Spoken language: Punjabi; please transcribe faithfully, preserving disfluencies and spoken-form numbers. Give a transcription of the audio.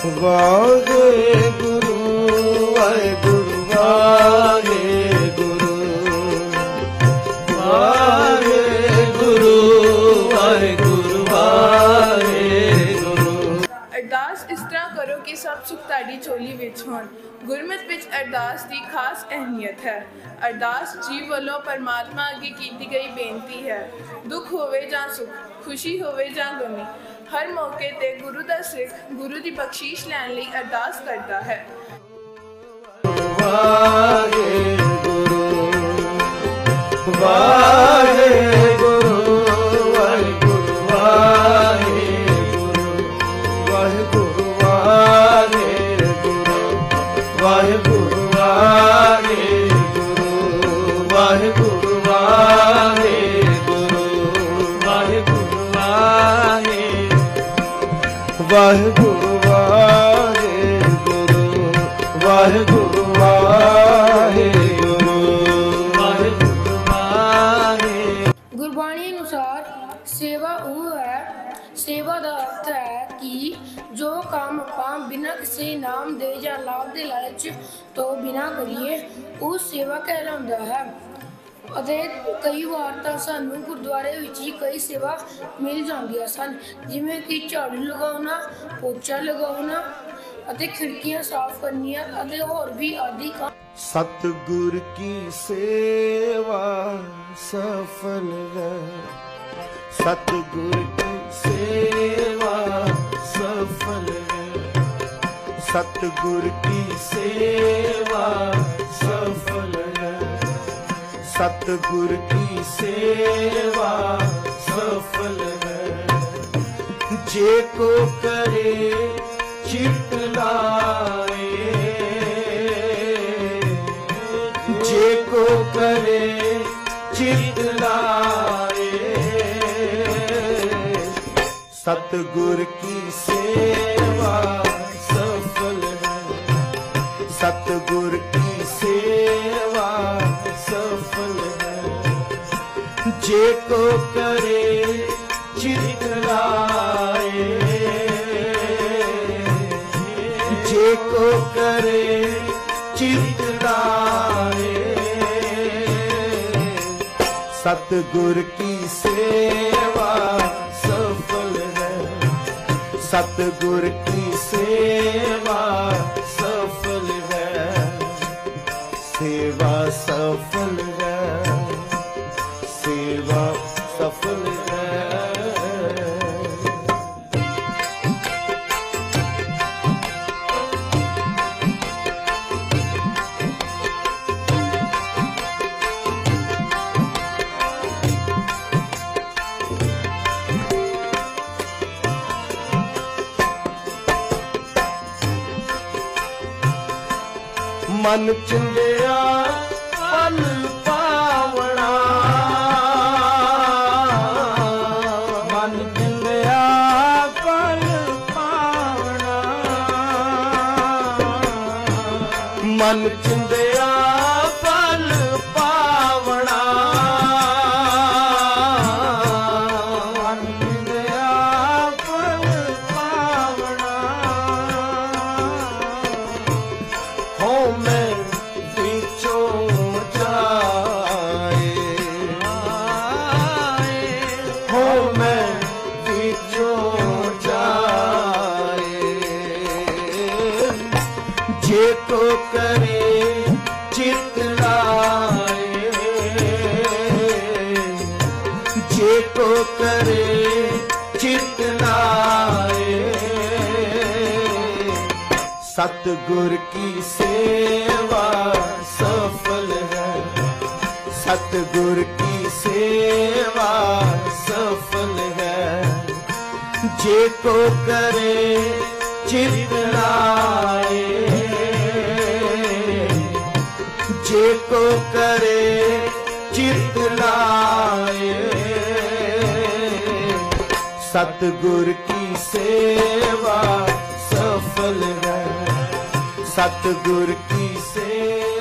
ਵਾਹਿਗੁਰੂ ਵਾਹਿਗੁਰੂ ਵਾਹਿਗੁਰੂ ਵਾਹਿਗੁਰੂ ਵਾਹਿਗੁਰੂ ਵਾਹਿਗੁਰੂ। ਅਰਦਾਸ ਇਸ ਤਰ੍ਹਾਂ ਕਰੋ ਕਿ ਸਭ ਸੁੱਖ ਤੁਹਾਡੀ ਝੋਲੀ ਵਿੱਚ ਹੋਣ। ਗੁਰਮਤਿ ਵਿੱਚ ਅਰਦਾਸ ਦੀ ਖਾਸ ਅਹਿਮੀਅਤ ਹੈ। ਅਰਦਾਸ ਜੀਵ ਵੱਲੋਂ ਪਰਮਾਤਮਾ ਅੱਗੇ ਕੀਤੀ ਗਈ ਬੇਨਤੀ ਹੈ। ਦੁੱਖ ਹੋਵੇ ਜਾਂ ਸੁੱਖ, ਖੁਸ਼ੀ ਹੋਵੇ ਜਾਂ ਗਮੀ, ਹਰ ਮੌਕੇ ਤੇ ਗੁਰੂ ਦਾ ਸਿੱਖ ਗੁਰੂ ਦੀ ਬਖਸ਼ੀਸ਼ ਲੈਣ ਲਈ ਅਰਦਾਸ ਕਰਦਾ ਹੈ। ਵਾਹਿਗੁਰੂ ਵਾਹਿਗੁਰੂ ਵਾਹਿਗੁਰੂ ਵਾਹਿਗੁਰੂ ਵਾਹਿਗੁਰੂ ਵਾਹਿਗੁਰੂ ਵਾਹਿਗੁਰੂ ਵਾਹਿਗੁਰੂ ਵਾਹਿਗੁਰੂ ਵਾਹਿਗੁਰੂ ਵਾਹਿਗੁਰੂ ਵਾਹਿਗੁਰੂ ਵਾਹਿਗੁਰੂ ਵਾਹਿਗੁਰੂ ਵਾਹਿਗੁਰੂ ਵਾਹਿਗੁਰੂ ਵਾਹਿਗੁਰੂ। ਗੁਰਬਾਣੀ ਅਨੁਸਾਰ ਸੇਵਾ ਉਹ ਹੈ, ਸੇਵਾ ਦਾ ਅਰਥ ਹੈ ਕਿ ਜੋ ਕੰਮ ਆਪਾਂ ਬਿਨਾਂ ਕਿਸੇ ਇਨਾਮ ਦੇ ਜਾਂ ਲਾਭ ਦੇ ਲਾਲਚ ਤੋਂ ਬਿਨਾਂ ਕਰੀਏ ਉਹ ਸੇਵਾ ਕਹਿਲਾਉਂਦਾ ਹੈ। ਅਤੇ ਕਈ ਵਾਰ ਤਾਂ ਸਾਨੂੰ ਗੁਰਦੁਆਰੇ ਵਿੱਚ ਹੀ ਕਈ ਸੇਵਾ ਮਿਲ ਜਾਂਦੀਆਂ ਸਨ, ਜਿਵੇਂ ਕਿ ਝਾੜੂ ਲਗਾਉਣਾ, ਪੋਚਾ ਲਗਾਉਣਾ ਅਤੇ ਖਿੜਕੀਆਂ ਸਾਫ਼ ਕਰਨੀਆਂ ਅਤੇ ਹੋਰ ਵੀ ਆਦਿ ਕੰਮ। ਸਤਿਗੁਰ ਕੀ ਸੇਵਾ ਸਫਲ ਹੈ, ਸਤਿਗੁਰ ਕੀ ਸੇਵਾ ਸਫਲ ਹੈ, ਸਤਿਗੁਰ ਕੀ ਸੇਵਾ ਸਫਲ ਹੈ, ਸਤਿਗੁਰ ਕੀ ਸੇਵਾ ਸਫਲ ਹੈ। ਜੇ ਕੋ ਕਰੇ ਚਿਤ ਲਾਏ, ਜੇ ਕੋ ਕਰੇ ਚਿਤ ਲਾਏ, सतगुर की सेवा सफल है, सतगुर की सेवा सफल है। जे को करे चित लाए, जे को करे चित लाए, सतगुर की सेवा सफल है, सतगुर की सेवा सफल है, सेवा सफल है, सेवा सफल है। मन चंदिया पल पावना, मन चंदिया पल पावना, मन चंदिया पल पावना, मन चंदिया पल पावना। हो मैं जे को करे चित लाए, जे को करे चित लाए, सतगुर की सेवा सफल है, सतगुर की सेवा सफल है। जे को करे चित लाए, जे को करे चित लाए, सतगुर की सेवा सफल है, सतगुर की सेवा